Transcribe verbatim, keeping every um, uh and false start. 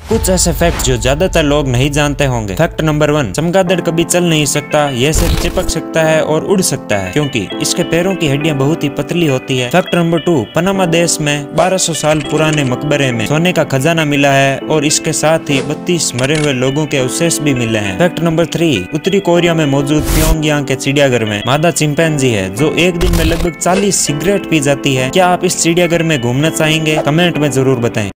कुछ ऐसे फैक्ट जो ज्यादातर लोग नहीं जानते होंगे। फैक्ट नंबर वन, चमगादड़ कभी चल नहीं सकता, यह सिर्फ चिपक सकता है और उड़ सकता है क्योंकि इसके पैरों की हड्डियां बहुत ही पतली होती है। फैक्ट नंबर टू, पनामा देश में बारह सौ साल पुराने मकबरे में सोने का खजाना मिला है और इसके साथ ही बत्तीस मरे हुए लोगों के अवशेष भी मिले हैं। फैक्ट नंबर थ्री, उत्तरी कोरिया में मौजूद प्योंगयांग के चिड़ियाघर में मादा चिंपैंजी है जो एक दिन में लगभग चालीस सिगरेट पी जाती है। क्या आप इस चिड़ियाघर में घूमना चाहेंगे? कमेंट में जरूर बताएं।